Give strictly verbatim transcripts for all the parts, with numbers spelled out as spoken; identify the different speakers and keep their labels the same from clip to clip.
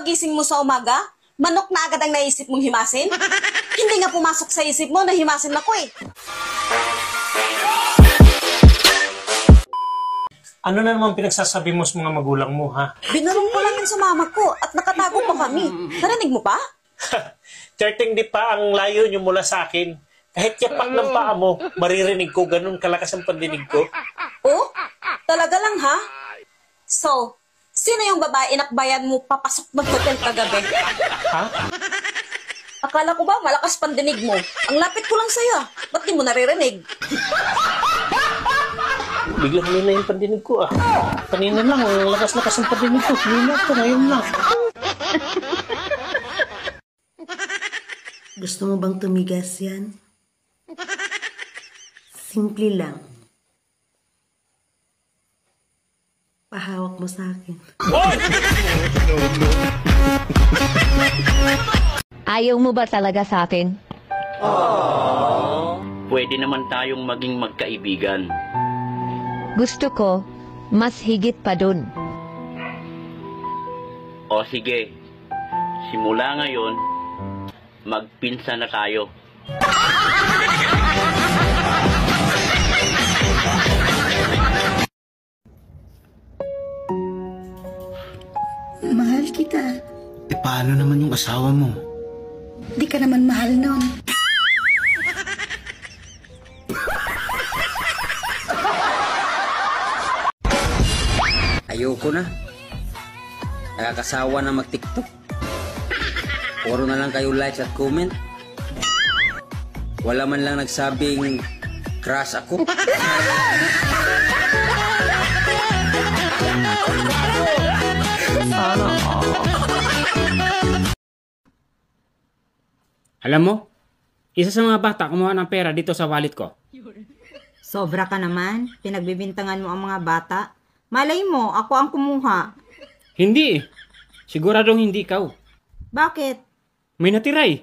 Speaker 1: Pagising mo sa umaga, manok na agad ang naisip mong himasin? Hindi nga pumasok sa isip mo na himasin ako eh.
Speaker 2: Ano na naman pinagsasabi mo sa mga magulang mo, ha?
Speaker 1: Binurong ko lang yun sa mama ko at nakatago pa kami. Narinig mo pa?
Speaker 2: thirty di pa ang layo nyo mula sa akin. Kahit yapak ng paa mo, maririnig ko, ganun kalakas ang pandinig ko.
Speaker 1: Oh? Talaga lang ha? So, sino yung babae inakbayan mo papasok ng hotel kagabi?
Speaker 2: Ha?
Speaker 1: Akala ko ba malakas pandinig mo? Ang lapit ko lang sa'yo. Ba't di mo naririnig?
Speaker 2: Biglang nila yung pandinig ko, ah. Kanina lang, ang lakas-lakas ang pandinig ko. Kanina ito, ngayon lang.
Speaker 3: Gusto mo bang tumigas yan? Simple lang. Pahawak mo sa akin.
Speaker 4: Ayaw mo ba talaga sa akin?
Speaker 5: Pwede naman tayong maging magkaibigan.
Speaker 4: Gusto ko, mas higit pa dun.
Speaker 5: O sige, simula ngayon, magpinsan na tayo.
Speaker 3: Mahal kita.
Speaker 6: E paano naman yung asawa mo?
Speaker 3: Di ka naman mahal nun.
Speaker 7: Ayoko na. Nakakasawa na mag-TikTok. Puro na lang kayo likes at comment. Wala man lang nagsabing crush ako.
Speaker 8: Alam mo, isa sa mga bata kumuha ng pera dito sa wallet ko.
Speaker 9: Sobra ka naman. Pinagbibintangan mo ang mga bata. Malay mo, ako ang kumuha.
Speaker 8: Hindi eh. Siguradong hindi ikaw.
Speaker 9: Bakit?
Speaker 8: May natira eh.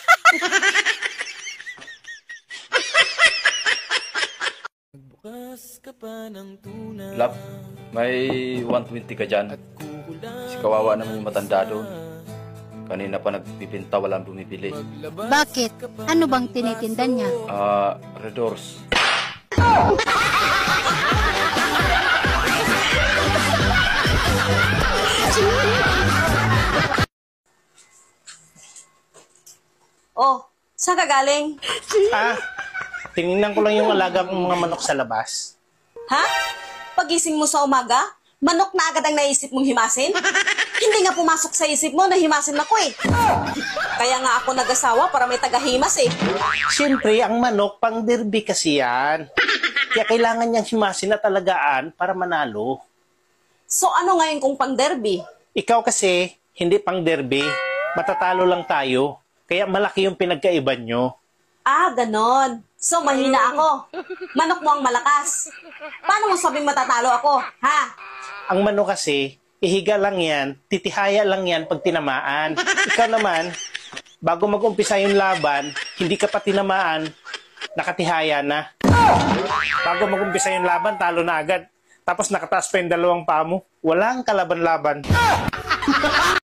Speaker 10: Love, may one twenty ka dyan. Si kawawa naman yung matanda doon. Kanina pa nagpipinta, walang bumibili.
Speaker 11: Bakit? Ano bang tinitinda niya?
Speaker 10: Ah, uh, Red Doors.
Speaker 1: Oh, saan ka galing?
Speaker 2: Ah, tinignan ko lang yung alaga kong mga manok sa labas.
Speaker 1: Ha? Pagising mo sa umaga, manok na agad ang naisip mong himasin? Hindi nga pumasok sa isip mo na himasin ako eh. Kaya nga ako nag-asawa para may tagahimas eh.
Speaker 2: Siyempre, ang manok, pang derby kasi yan. Kaya kailangan niyang himasin na talagaan para manalo.
Speaker 1: So ano ngayon kung pang derby?
Speaker 2: Ikaw kasi, hindi pang derby. Matatalo lang tayo. Kaya malaki yung pinagkaiban nyo.
Speaker 1: Ah, ganon. So, mahina ako. Manok mo ang malakas. Paano mo sabing matatalo ako, ha?
Speaker 2: Ang manok kasi, ihiga lang yan, titihaya lang yan pag tinamaan. Ikaw naman, bago mag-umpisa yung laban, hindi ka pa tinamaan, nakatihaya na. Bago mag-umpisa yung laban, talo na agad. Tapos nakataas pa yung dalawang paa mo. Walang kalaban-laban.